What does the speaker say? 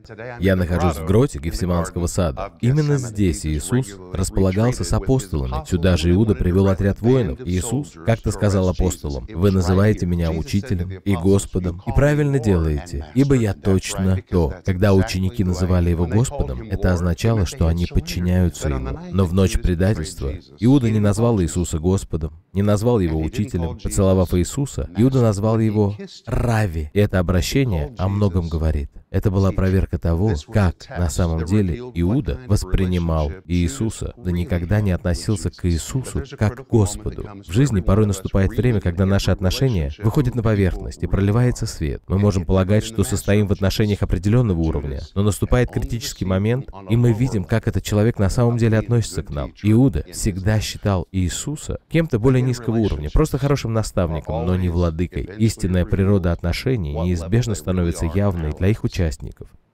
Я нахожусь в гроте Гефсиманского сада. Именно здесь Иисус располагался с апостолами. Сюда же Иуда привел отряд воинов. Иисус как-то сказал апостолам: «Вы называете меня учителем и Господом, и правильно делаете, ибо я точно то». Когда ученики называли его Господом, это означало, что они подчиняются ему. Но в ночь предательства Иуда не назвал Иисуса Господом, не назвал его учителем. Поцеловав Иисуса, Иуда назвал его Рави. И это обращение о многом говорит. Это была проверка того, как на самом деле Иуда воспринимал Иисуса, да никогда не относился к Иисусу как к Господу. В жизни порой наступает время, когда наши отношения выходят на поверхность и проливается свет. Мы можем полагать, что состоим в отношениях определенного уровня, но наступает критический момент, и мы видим, как этот человек на самом деле относится к нам. Иуда всегда считал Иисуса кем-то более низкого уровня, просто хорошим наставником, но не владыкой. Истинная природа отношений неизбежно становится явной для их участников.